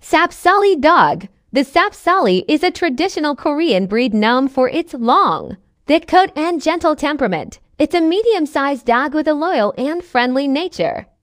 Sapsali dog. The Sapsali is a traditional Korean breed known for its long, thick coat and gentle temperament. It's a medium-sized dog with a loyal and friendly nature.